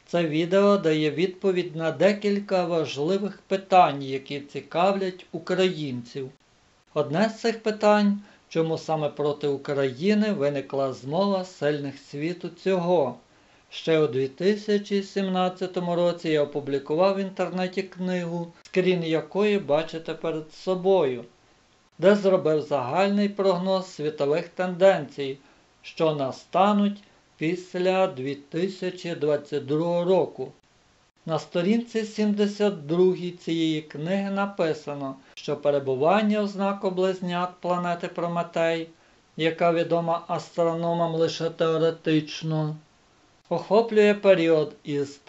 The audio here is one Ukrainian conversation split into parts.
Це відео дає відповідь на декілька важливих питань, які цікавлять українців. Одне з цих питань – чому саме проти України виникла змова сильних світу цього? Ще у 2017 році я опублікував в інтернеті книгу, скрін якої бачите перед собою, де зробив загальний прогноз світових тенденцій, що настануть після 2022 року. На сторінці 72 цієї книги написано, що перебування в знаку Близнят планети Прометей, яка відома астрономам лише теоретично, охоплює період із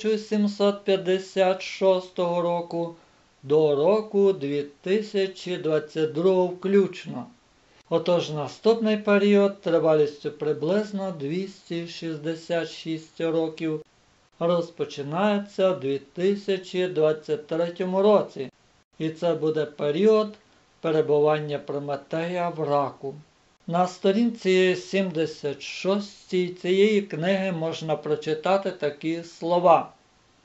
1756 року до року 2022 включно. Отож наступний період тривалістю приблизно 266 років розпочинається у 2023 році, і це буде період перебування Прометея в Раку. На сторінці 76 цієї книги можна прочитати такі слова.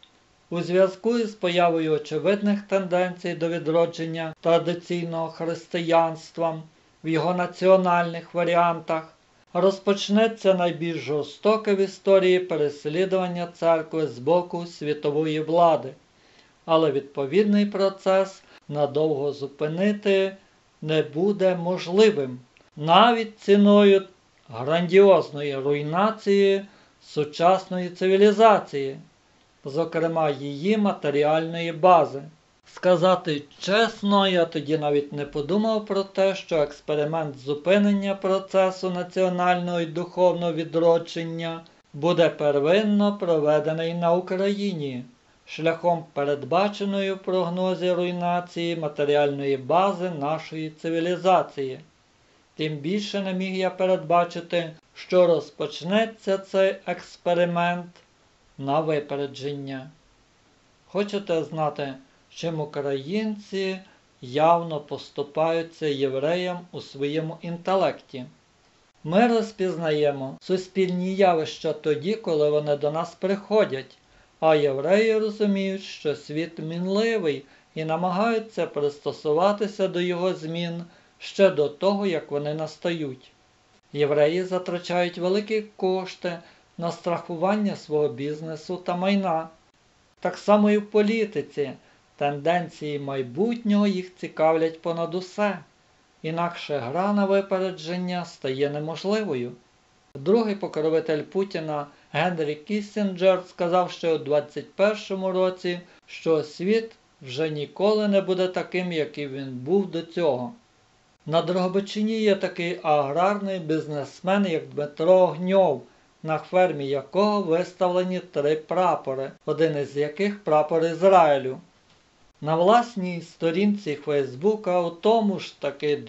У зв'язку із появою очевидних тенденцій до відродження традиційного християнства в його національних варіантах, розпочнеться найбільш жорстоке в історії переслідування церкви з боку світової влади. Але відповідний процес надовго зупинити не буде можливим, навіть ціною грандіозної руйнації сучасної цивілізації, зокрема її матеріальної бази. Сказати чесно, я тоді навіть не подумав про те, що експеримент зупинення процесу національного і духовного відродження буде первинно проведений на Україні, шляхом передбаченої в прогнозі руйнації матеріальної бази нашої цивілізації. Тим більше не міг я передбачити, що розпочнеться цей експеримент на випередження. Хочете знати, чим українці явно поступаються євреям у своєму інтелекті? Ми розпізнаємо суспільні явища тоді, коли вони до нас приходять, а євреї розуміють, що світ мінливий і намагаються пристосуватися до його змін ще до того, як вони настають. Євреї затрачають великі кошти на страхування свого бізнесу та майна. Так само і в політиці. Тенденції майбутнього їх цікавлять понад усе, інакше гра на випередження стає неможливою. Другий покровитель Путіна Генрі Кіссінджер сказав ще у 2021 році, що світ вже ніколи не буде таким, яким він був до цього. На Дрогобичині є такий аграрний бізнесмен, як Дмитро Гньов, на фермі якого виставлені 3 прапори, один із яких прапор Ізраїлю. На власній сторінці Фейсбука у тому ж таки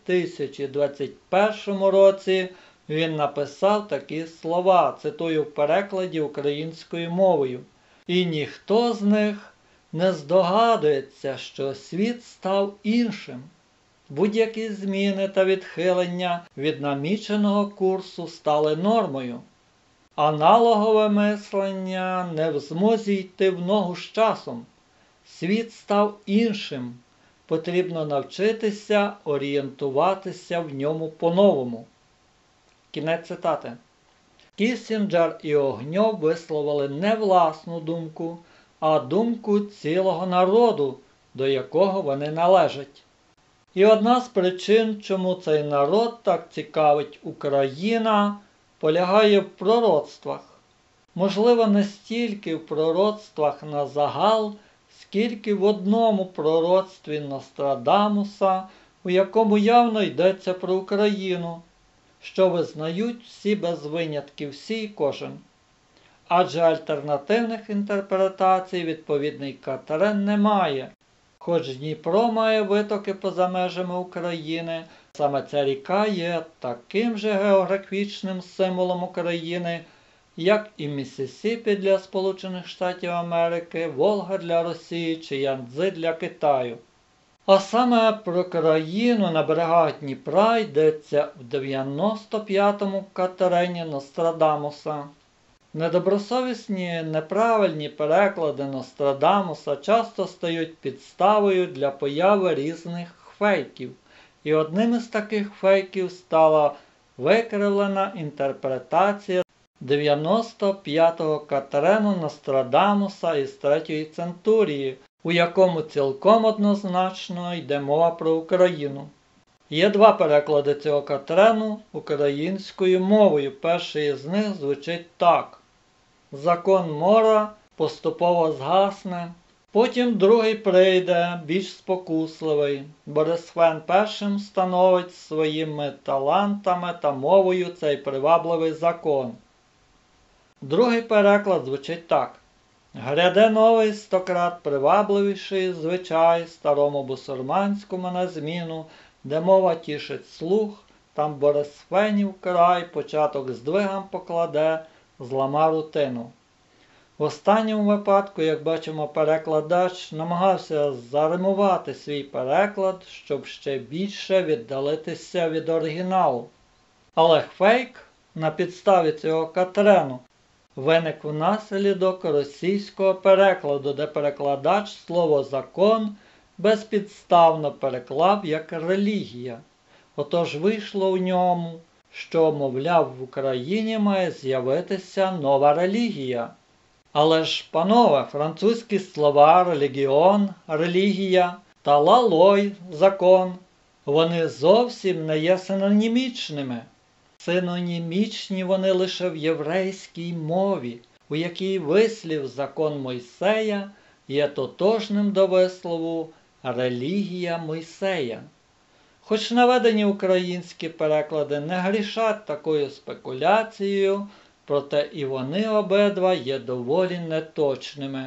2021 році він написав такі слова, цитую в перекладі українською мовою. «І ніхто з них не здогадується, що світ став іншим. Будь-які зміни та відхилення від наміченого курсу стали нормою. Аналогове мислення не в змозі йти в ногу з часом. Світ став іншим, потрібно навчитися орієнтуватися в ньому по-новому». Кінець цитати. Кіссінджер і Огньов висловили не власну думку, а думку цілого народу, до якого вони належать. І одна з причин, чому цей народ так цікавить Україна, полягає в пророцтвах. Можливо, не стільки в пророцтвах на загал, скільки в одному пророцтві Нострадамуса, у якому явно йдеться про Україну, що визнають всі без винятків, всі і кожен. Адже альтернативних інтерпретацій відповідний Катерен немає. Хоч Дніпро має витоки поза межами України, саме ця ріка є таким же географічним символом України, як і Міссісіпі для Сполучених Штатів Америки, Волга для Росії чи Янцзи для Китаю. А саме про країну на берегах Дніпра йдеться в 95-му Катерені Нострадамуса. Недобросовісні, неправильні переклади Нострадамуса часто стають підставою для появи різних фейків. І одним із таких фейків стала викривлена інтерпретація 95-го Катрену Нострадамуса із Третьої центурії, у якому цілком однозначно йде мова про Україну. Є два переклади цього Катрену українською мовою. Перший із них звучить так: «Закон Мора поступово згасне». Потім другий прийде, більш спокусливий. Борисфен першим становить своїми талантами та мовою цей привабливий закон. Другий переклад звучить так: «Гряде новий стократ привабливіший звичай старому бусурманському на зміну, де мова тішить слух, там Борисфенів край початок здвигам покладе, злама рутину». В останньому випадку, як бачимо, перекладач намагався заримувати свій переклад, щоб ще більше віддалитися від оригіналу. Але фейк на підставі цього Катрену виник внаслідок російського перекладу, де перекладач слово «закон» безпідставно переклав як «релігія». Отож вийшло у ньому, що, мовляв, в Україні має з'явитися нова релігія. Але ж, панове, французькі слова «релігіон» – релігія та «лалой» – закон, вони зовсім не є синонімічними. Синонімічні вони лише в єврейській мові, у якій вислів «закон Мойсея» є тотожним до вислову «релігія Мойсея». Хоч наведені українські переклади не грішать такою спекуляцією, проте і вони обидва є доволі неточними.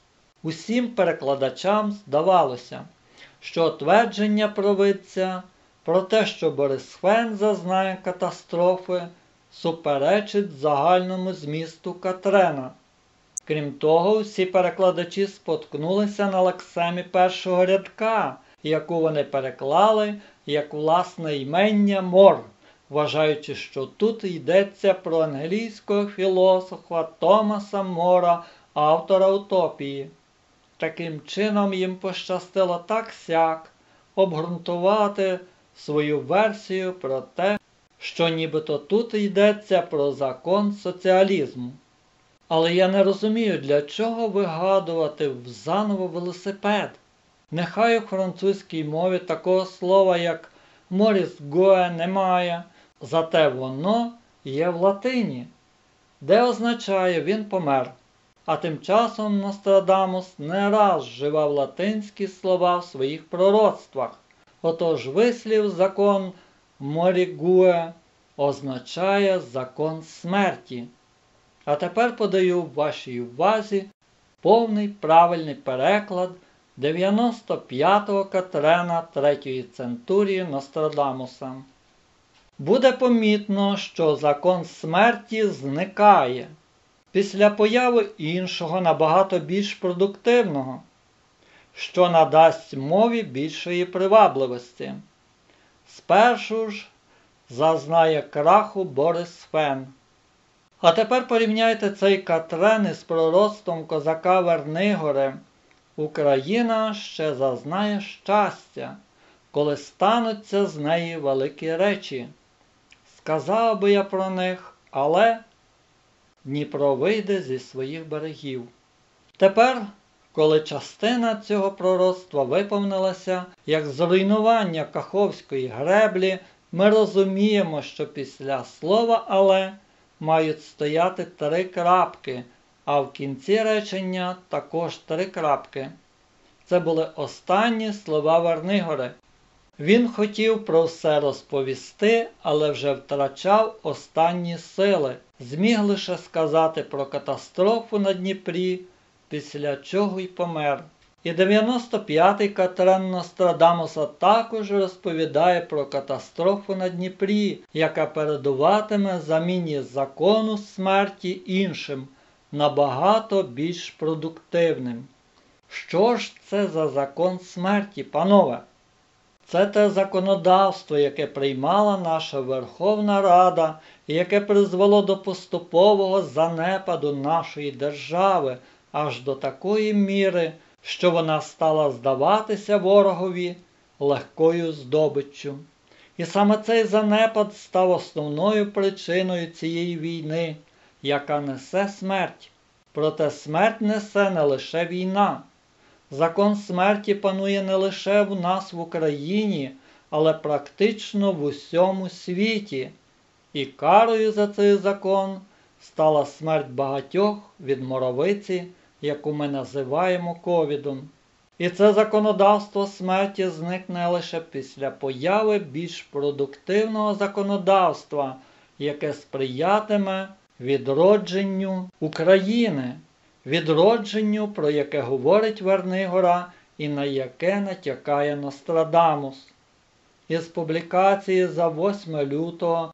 Усім перекладачам здавалося, що твердження провидця про те, що Борисфен зазнає катастрофи, суперечить загальному змісту Катрена. Крім того, всі перекладачі споткнулися на лексемі першого рядка, яку вони переклали як власне ймення Мор, вважаючи, що тут йдеться про англійського філософа Томаса Мора, автора «Утопії». Таким чином їм пощастило так-сяк обґрунтувати свою версію про те, що нібито тут йдеться про закон соціалізму. Але я не розумію, для чого вигадувати заново велосипед. Нехай у французькій мові такого слова, як «Моріс Гоe» немає, зате воно є в латині, де означає «він помер». А тим часом Нострадамус не раз вживав латинські слова в своїх пророцтвах. Отож вислів «закон Морігуе» означає «закон смерті». А тепер подаю вашій увазі повний правильний переклад 95-го Катрена Третьої центурії Нострадамуса. Буде помітно, що закон смерті зникає після появи іншого, набагато більш продуктивного, що надасть мові більшої привабливості. Спершу ж зазнає краху Борисфен. А тепер порівняйте цей Катрен із пророцтвом козака Вернигори. Україна ще зазнає щастя, коли стануться з неї великі речі. Сказав би я про них, але Дніпро вийде зі своїх берегів. Тепер, коли частина цього пророцтва виповнилася, як зруйнування Каховської греблі, ми розуміємо, що після слова «але» мають стояти 3 крапки, а в кінці речення також 3 крапки. Це були останні слова Вернигори. Він хотів про все розповісти, але вже втрачав останні сили. Зміг лише сказати про катастрофу на Дніпрі, після чого й помер. І 95-й Катрен Нострадамуса також розповідає про катастрофу на Дніпрі, яка передуватиме заміні закону смерті іншим, набагато більш продуктивним. Що ж це за закон смерті, панове? Це те законодавство, яке приймала наша Верховна Рада і яке призвело до поступового занепаду нашої держави аж до такої міри, що вона стала здаватися ворогові легкою здобиччю. І саме цей занепад став основною причиною цієї війни, яка несе смерть. Проте смерть несе не лише війна. Закон смерті панує не лише в нас в Україні, але практично в усьому світі. І карою за цей закон стала смерть багатьох від моровиці, яку ми називаємо ковідом. І це законодавство смерті зникне лише після появи більш продуктивного законодавства, яке сприятиме відродженню України, відродженню, про яке говорить Вернигора і на яке натякає Нострадамус. Із публікації за 8 лютого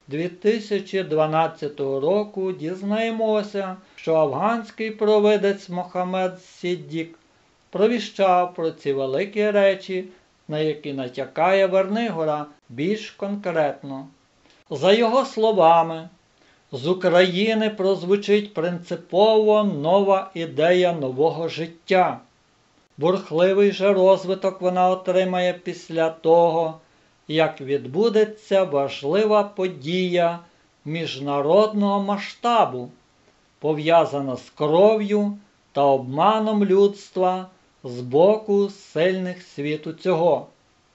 2012 року дізнаємося, що афганський провидець Мохаммед Сіддік провіщав про ці великі речі, на які натякає Вернигора більш конкретно. За його словами, з України прозвучить принципово нова ідея нового життя. Бурхливий же розвиток вона отримає після того, як відбудеться важлива подія міжнародного масштабу, пов'язана з кров'ю та обманом людства з боку сильних світу цього.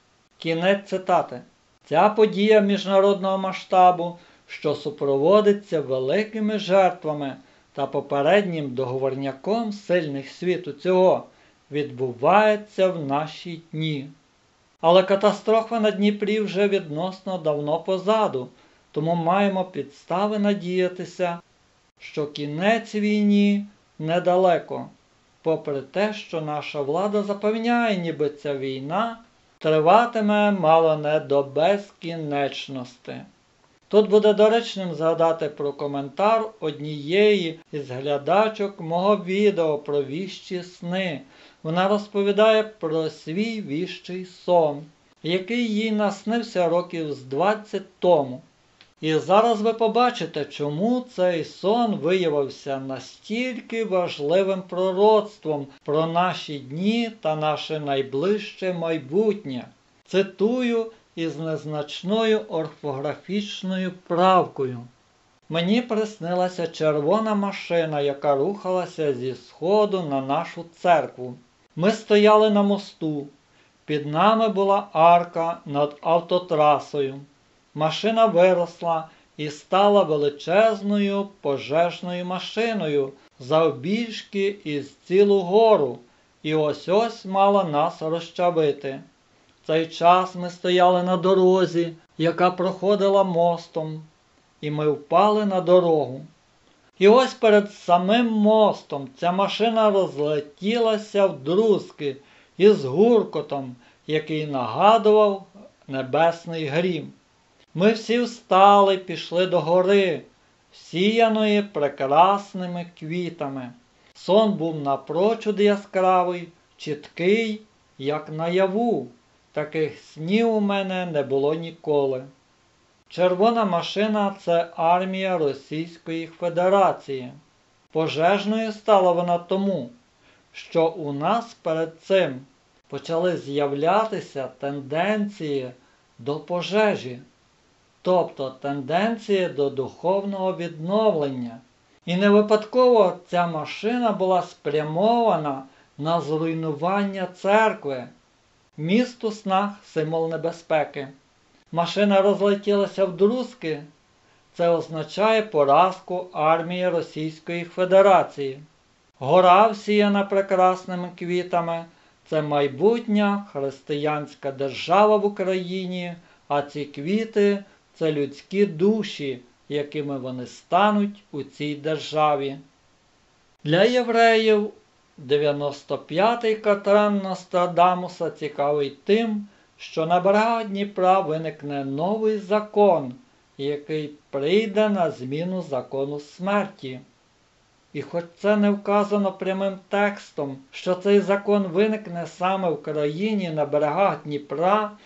Кінець цитати. Ця подія міжнародного масштабу, що супроводиться великими жертвами та попереднім договорняком сильних світу цього, відбувається в наші дні. Але катастрофа на Дніпрі вже відносно давно позаду, тому маємо підстави надіятися, що кінець війні недалеко, попри те, що наша влада запевняє, ніби ця війна триватиме мало не до безкінечності. Тут буде доречним згадати про коментар однієї із глядачок мого відео про віщі сни. Вона розповідає про свій віщий сон, який їй наснився років з 20 тому. І зараз ви побачите, чому цей сон виявився настільки важливим пророцтвом про наші дні та наше найближче майбутнє. Цитую із незначною орфографічною правкою. Мені приснилася червона машина, яка рухалася зі сходу на нашу церкву. Ми стояли на мосту. Під нами була арка над автотрасою. Машина виросла і стала величезною пожежною машиною завбільшки із цілу гору, і ось-ось мала нас розчавити. В цей час ми стояли на дорозі, яка проходила мостом, і ми впали на дорогу. І ось перед самим мостом ця машина розлетілася вдрузки із гуркотом, який нагадував небесний грім. Ми всі встали й пішли до гори, всіяної прекрасними квітами. Сон був напрочуд яскравий, чіткий, як наяву. Таких снів у мене не було ніколи. Червона машина – це армія Російської Федерації. Пожежною стала вона тому, що у нас перед цим почали з'являтися тенденції до пожежі, тобто тенденції до духовного відновлення. І не випадково ця машина була спрямована на зруйнування церкви. Міст у снах – символ небезпеки. Машина розлетілася вдрузки – це означає поразку армії Російської Федерації. Гора, всіяна прекрасними квітами – це майбутня християнська держава в Україні, а ці квіти – це людські душі, якими вони стануть у цій державі. Для євреїв 95-й катран Нострадамуса цікавий тим, що на берегах Дніпра виникне новий закон, який прийде на зміну закону смерті. І хоч це не вказано прямим текстом, що цей закон виникне саме в країні на берегах Дніпра,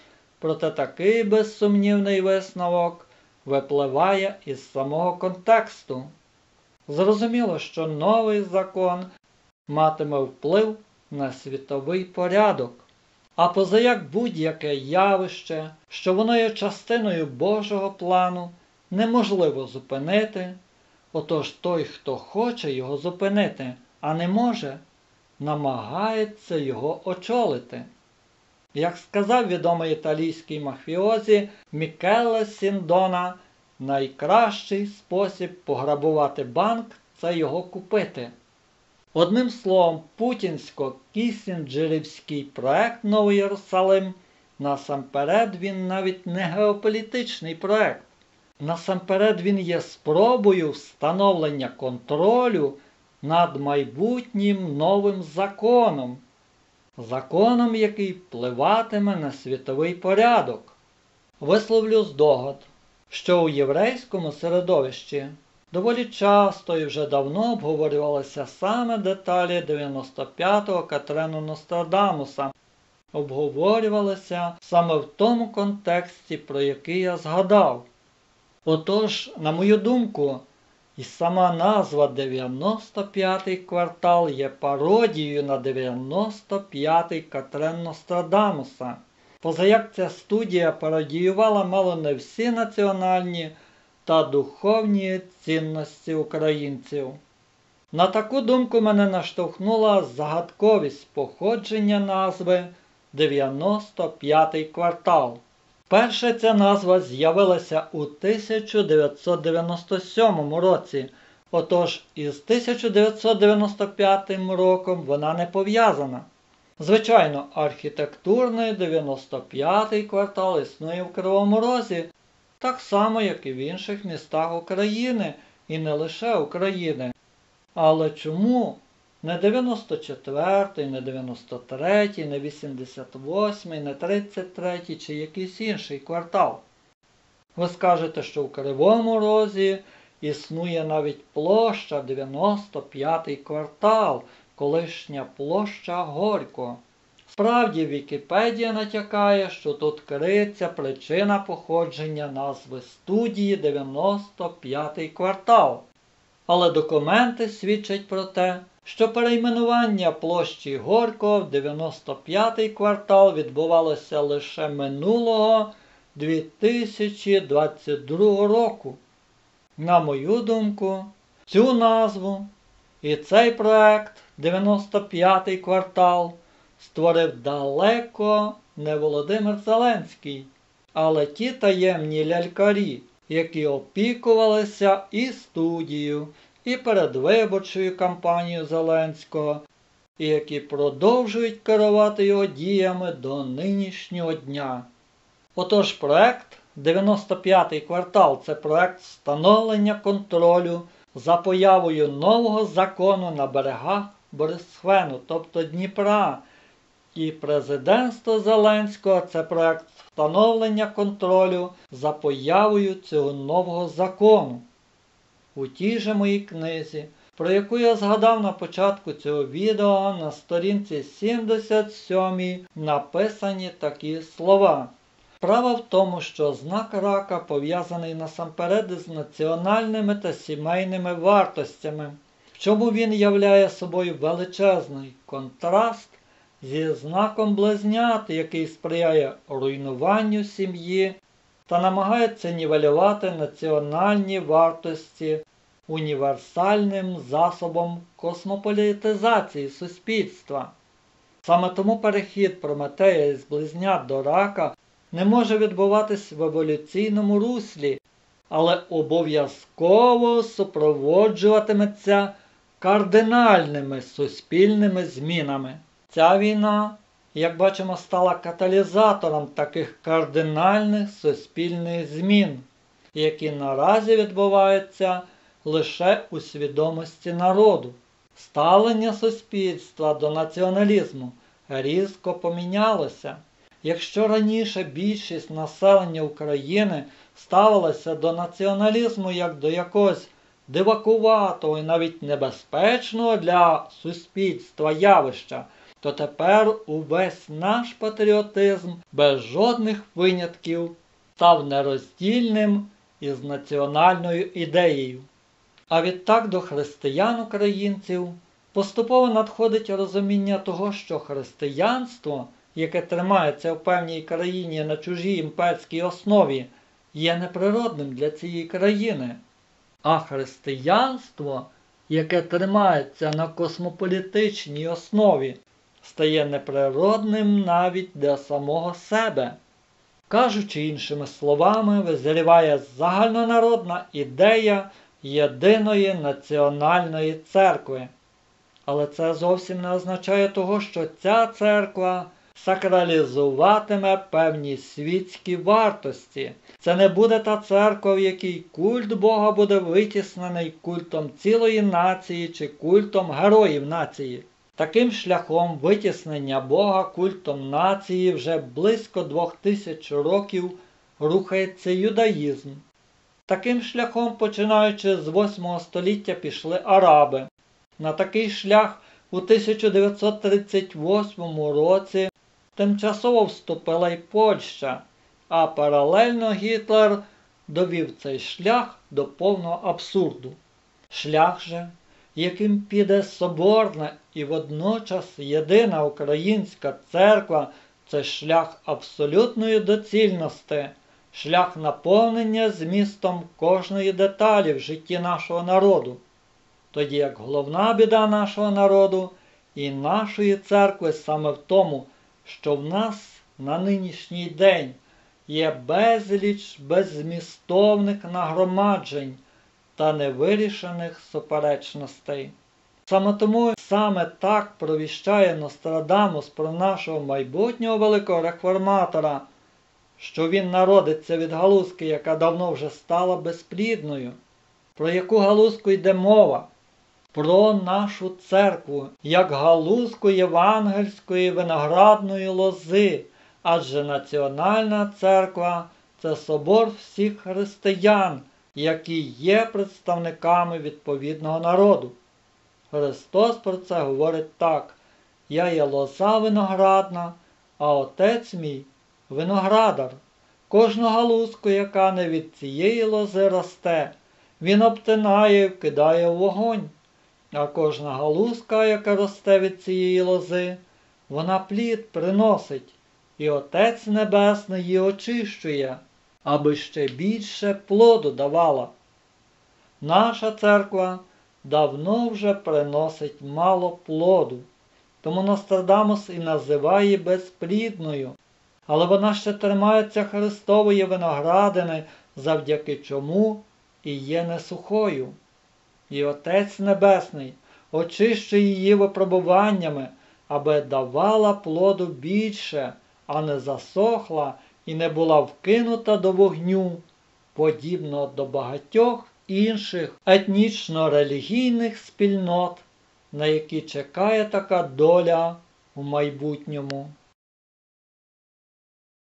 Проте такий безсумнівний висновок випливає із самого контексту. Зрозуміло, що новий закон матиме вплив на світовий порядок. А позаяк будь-яке явище, що воно є частиною Божого плану, неможливо зупинити. Отож той, хто хоче його зупинити, а не може, намагається його очолити. Як сказав відомий італійський мафіозі Мікеле Сіндона, найкращий спосіб пограбувати банк – це його купити. Одним словом, путінсько-кісінджерівський проект «Новий Єрусалим» насамперед він навіть не геополітичний проект. Насамперед він є спробою встановлення контролю над майбутнім новим законом. Законом, який впливатиме на світовий порядок. Висловлю здогад, що у єврейському середовищі доволі часто і вже давно обговорювалися саме деталі 95-го Катрену Нострадамуса. Обговорювалися саме в тому контексті, про який я згадав. Отож, на мою думку, і сама назва «95-й квартал» є пародією на 95-й Катрен Нострадамуса. Позаяк ця студія пародіювала мало не всі національні та духовні цінності українців. На таку думку мене наштовхнула загадковість походження назви «95-й квартал». Перше ця назва з'явилася у 1997 році, отож із 1995 роком вона не пов'язана. Звичайно, архітектурний 95-й квартал існує в Кривому Розі, так само, як і в інших містах України, і не лише України. Але чому не 94-й, не 93-й, не 88-й, не 33-й чи якийсь інший квартал? Ви скажете, що в Кривому Розі існує навіть площа 95-й квартал, колишня площа Горького. Справді, Вікіпедія натякає, що тут криється причина походження назви студії 95-й квартал. Але документи свідчать про те, що перейменування площі Горького в 95-й квартал відбувалося лише минулого 2022 року. На мою думку, цю назву і цей проект 95-й квартал створив далеко не Володимир Зеленський, але ті таємні лялькарі, які опікувалися і студією, і передвиборчою кампанією Зеленського, і які продовжують керувати його діями до нинішнього дня. Отож, проект 95-й квартал – це проект встановлення контролю за появою нового закону на берегах Борисхвену, тобто Дніпра. І президентство Зеленського – це проект встановлення контролю за появою цього нового закону. У тій же моїй книзі, про яку я згадав на початку цього відео, на сторінці 77 написані такі слова. Справа в тому, що знак рака пов'язаний насамперед із національними та сімейними вартостями, в чому він являє собою величезний контраст зі знаком близнят, який сприяє руйнуванню сім'ї та намагається нівелювати національні вартості універсальним засобом космополітизації суспільства. Саме тому перехід Прометея із близнят до рака не може відбуватись в еволюційному руслі, але обов'язково супроводжуватиметься кардинальними суспільними змінами. Ця війна, як бачимо, стала каталізатором таких кардинальних суспільних змін, які наразі відбуваються лише у свідомості народу. Ставлення суспільства до націоналізму різко помінялося. Якщо раніше більшість населення України ставилася до націоналізму як до якогось дивакуватого і навіть небезпечного для суспільства явища, то тепер увесь наш патріотизм без жодних винятків став нероздільним із національною ідеєю. А відтак до християн-українців поступово надходить розуміння того, що християнство, яке тримається в певній країні на чужій імперській основі, є неприродним для цієї країни. А християнство, яке тримається на космополітичній основі, стає неприродним навіть для самого себе. Кажучи іншими словами, визріває загальнонародна ідея єдиної національної церкви. Але це зовсім не означає того, що ця церква сакралізуватиме певні світські вартості. Це не буде та церква, в якій культ Бога буде витіснений культом цілої нації чи культом героїв нації. Таким шляхом витіснення Бога культом нації вже близько 2000 років рухається юдаїзм. Таким шляхом, починаючи з 8 століття, пішли араби. На такий шлях у 1938 році тимчасово вступила й Польща, а паралельно Гітлер довів цей шлях до повного абсурду. Шлях же, яким піде соборна і водночас єдина українська церква, це шлях абсолютної доцільності, шлях наповнення змістом кожної деталі в житті нашого народу. Тоді як головна біда нашого народу і нашої церкви саме в тому, що в нас на нинішній день є безліч беззмістовних нагромаджень та невирішених суперечностей. Саме тому саме так провіщає Нострадамус про нашого майбутнього великого реформатора, що він народиться від галузки, яка давно вже стала безплідною. Про яку галузку йде мова? Про нашу церкву, як галузку євангельської виноградної лози, адже національна церква – це собор всіх християн, які є представниками відповідного народу. Христос про це говорить так: «Я є лоза виноградна, а Отець мій – виноградар. Кожну галузку, яка не від цієї лози росте, він обтинає і вкидає в вогонь. А кожна галузка, яка росте від цієї лози, вона плід приносить, і Отець Небесний її очищує, аби ще більше плоду давала». Наша церква давно вже приносить мало плоду, тому Нострадамус і називає її безплідною, але вона ще тримається Христової виноградини, завдяки чому і є не сухою. І Отець Небесний очищує її випробуваннями, аби давала плоду більше, а не засохла і не була вкинута до вогню, подібно до багатьох інших етнічно-релігійних спільнот, на які чекає така доля у майбутньому.